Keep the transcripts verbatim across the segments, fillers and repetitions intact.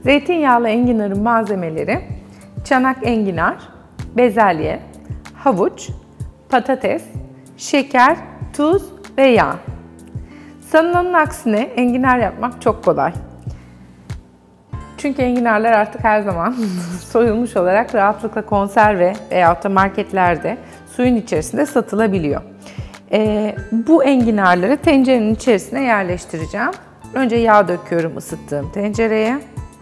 Zeytinyağlı enginarın malzemeleri: çanak enginar, bezelye, havuç, patates, şeker, tuz ve yağ. Sanılanın aksine enginar yapmak çok kolay. Çünkü enginarlar artık her zaman soyulmuş olarak rahatlıkla konserve veyahut da marketlerde suyun içerisinde satılabiliyor. Ee, bu enginarları tencerenin içerisine yerleştireceğim. Önce yağ döküyorum ısıttığım tencereye.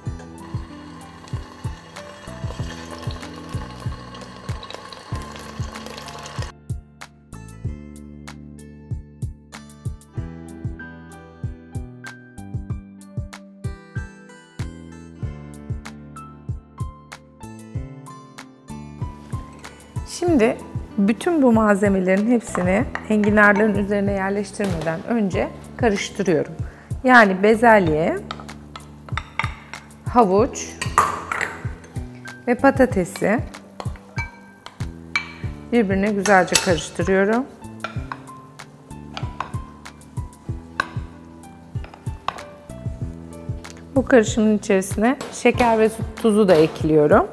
Şimdi bütün bu malzemelerin hepsini enginarların üzerine yerleştirmeden önce karıştırıyorum. Yani bezelye, havuç ve patatesi birbirine güzelce karıştırıyorum. Bu karışımın içerisine şeker ve tuzu da ekliyorum.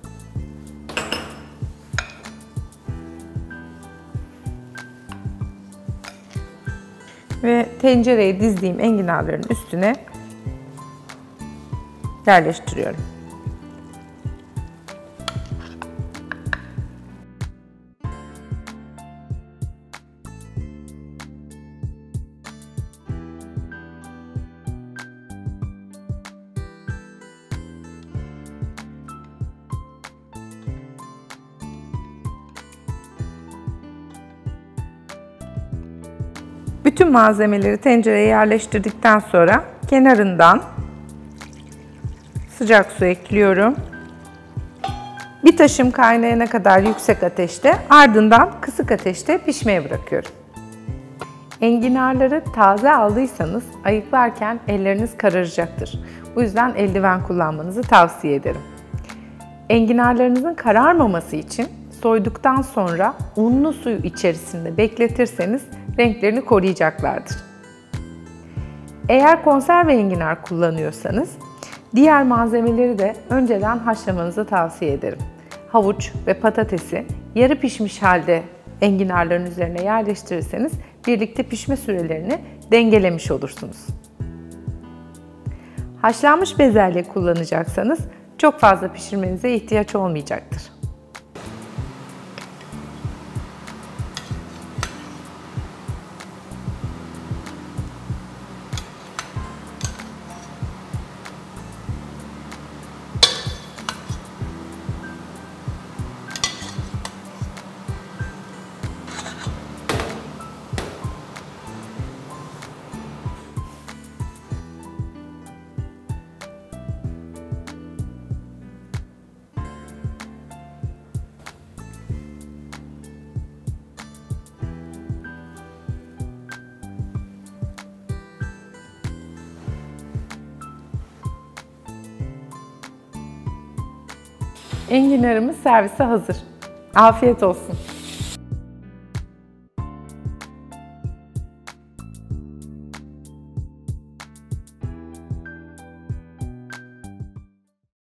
Ve tencereye dizdiğim enginarların üstüne yerleştiriyorum. Bütün malzemeleri tencereye yerleştirdikten sonra kenarından sıcak su ekliyorum. Bir taşım kaynayana kadar yüksek ateşte, ardından kısık ateşte pişmeye bırakıyorum. Enginarları taze aldıysanız ayıklarken elleriniz kararacaktır. Bu yüzden eldiven kullanmanızı tavsiye ederim. Enginarlarınızın kararmaması için soyduktan sonra unlu suyu içerisinde bekletirseniz renklerini koruyacaklardır. Eğer konserve enginar kullanıyorsanız diğer malzemeleri de önceden haşlamanızı tavsiye ederim. Havuç ve patatesi yarı pişmiş halde enginarların üzerine yerleştirirseniz birlikte pişme sürelerini dengelemiş olursunuz. Haşlanmış bezelye kullanacaksanız çok fazla pişirmenize ihtiyaç olmayacaktır. Enginarımız servise hazır. Afiyet olsun.